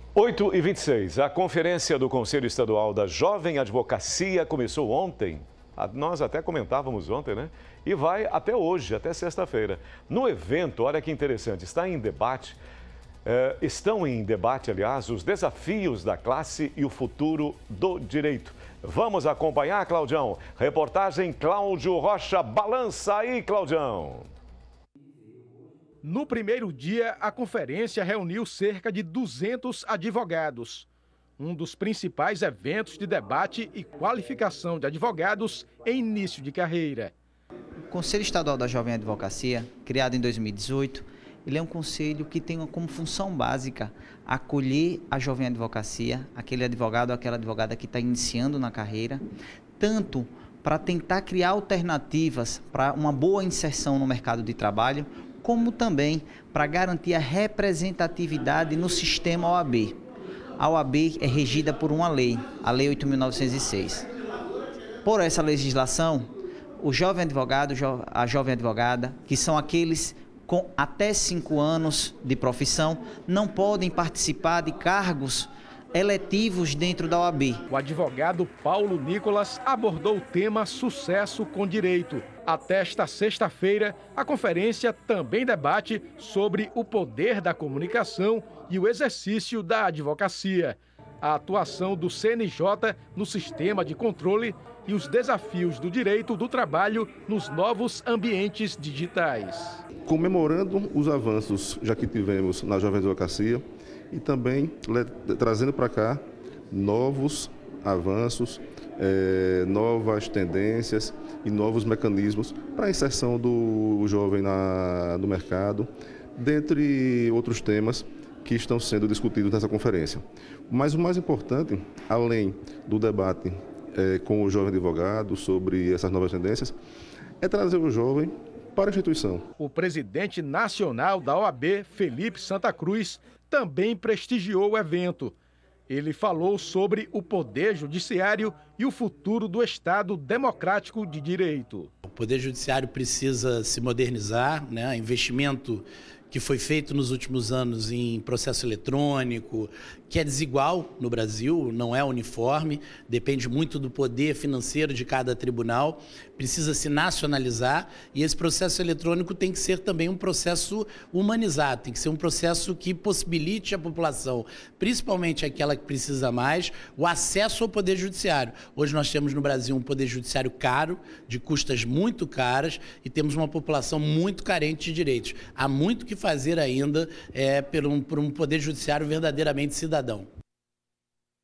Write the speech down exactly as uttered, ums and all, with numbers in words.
oito e vinte e seis, a conferência do Conselho Estadual da Jovem Advocacia começou ontem. Nós até comentávamos ontem, né? E vai até hoje, até sexta-feira. No evento, olha que interessante, está em debate, eh, estão em debate, aliás, os desafios da classe e o futuro do direito. Vamos acompanhar, Claudião. Reportagem Cláudio Rocha. Balança aí, Claudião. No primeiro dia, a conferência reuniu cerca de duzentos advogados. Um dos principais eventos de debate e qualificação de advogados em início de carreira. O Conselho Estadual da Jovem Advocacia, criado em dois mil e dezoito, ele é um conselho que tem como função básica acolher a jovem advocacia, aquele advogado ou aquela advogada que está iniciando na carreira, tanto para tentar criar alternativas para uma boa inserção no mercado de trabalho, como também para garantir a representatividade no sistema O A B. A O A B é regida por uma lei, a Lei oito mil novecentos e seis. Por essa legislação, o jovem advogado, a jovem advogada, que são aqueles com até cinco anos de profissão, não podem participar de cargos eletivos dentro da O A B. O advogado Paulo Nicolas abordou o tema Sucesso com Direito. Até esta sexta-feira, a conferência também debate sobre o poder da comunicação e o exercício da advocacia, a atuação do C N J no sistema de controle e os desafios do direito do trabalho nos novos ambientes digitais. Comemorando os avanços já que tivemos na Jovem Advocacia e também trazendo para cá novos avanços, é, novas tendências e novos mecanismos para a inserção do jovem na, no mercado, dentre outros temas que estão sendo discutidos nessa conferência. Mas o mais importante, além do debate é, com o jovem advogado sobre essas novas tendências, é trazer o jovem para a instituição. O presidente nacional da O A B, Felipe Santa Cruz, também prestigiou o evento. Ele falou sobre o poder judiciário e o futuro do Estado democrático de direito. O poder judiciário precisa se modernizar, né? Investimento que foi feito nos últimos anos em processo eletrônico, que é desigual no Brasil, não é uniforme, depende muito do poder financeiro de cada tribunal, precisa se nacionalizar e esse processo eletrônico tem que ser também um processo humanizado, tem que ser um processo que possibilite à população, principalmente aquela que precisa mais, o acesso ao poder judiciário. Hoje nós temos no Brasil um poder judiciário caro, de custas muito caras e temos uma população muito carente de direitos. Há muito que fazer ainda é, por, um, por um poder judiciário verdadeiramente cidadão.